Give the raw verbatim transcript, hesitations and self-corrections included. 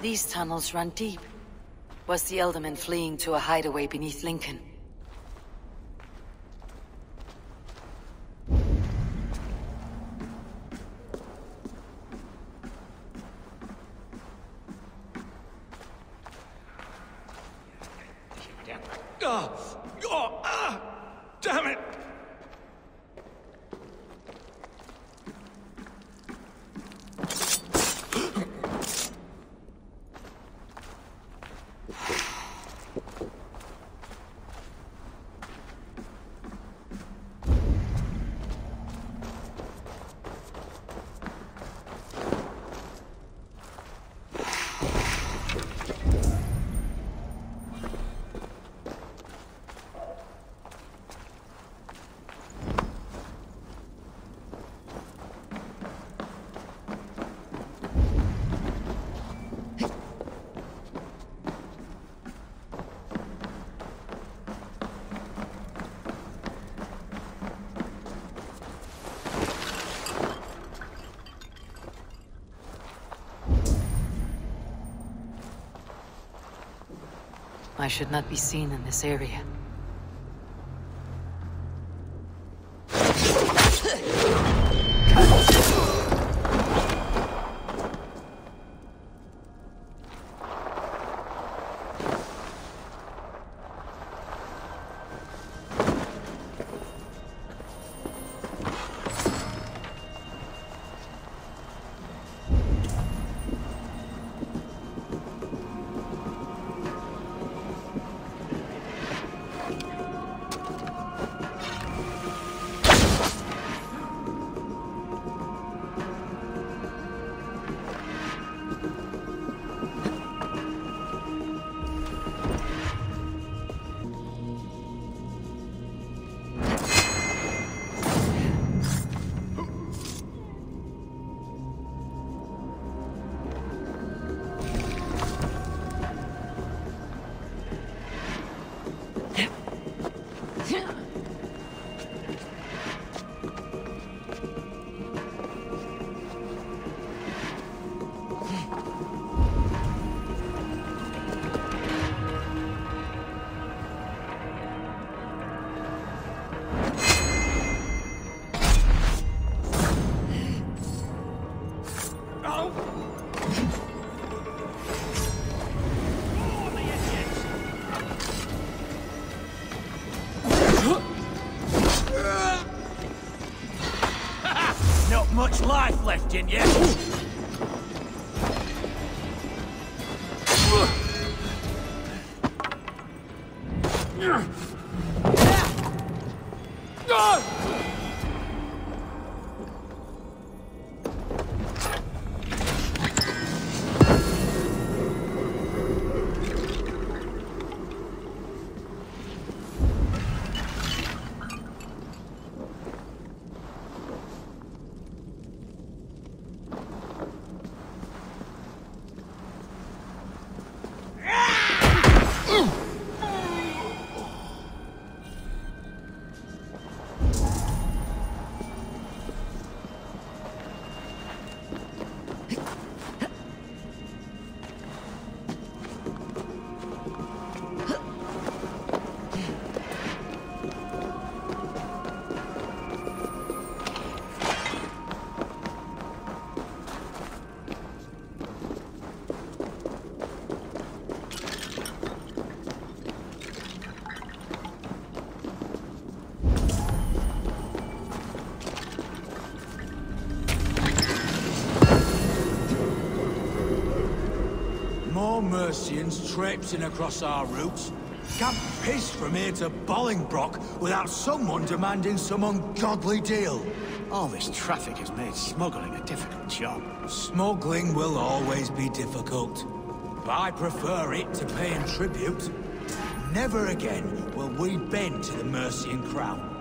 These tunnels run deep. Was the Elderman fleeing to a hideaway beneath Lincoln? Oh, oh, ah, damn it! I should not be seen in this area. Much life left in you. Mercians traipsing across our routes. Can't piss from here to Bolingbroke without someone demanding some ungodly deal. All this traffic has made smuggling a difficult job. Smuggling will always be difficult, but I prefer it to paying tribute. Never again will we bend to the Mercian crown.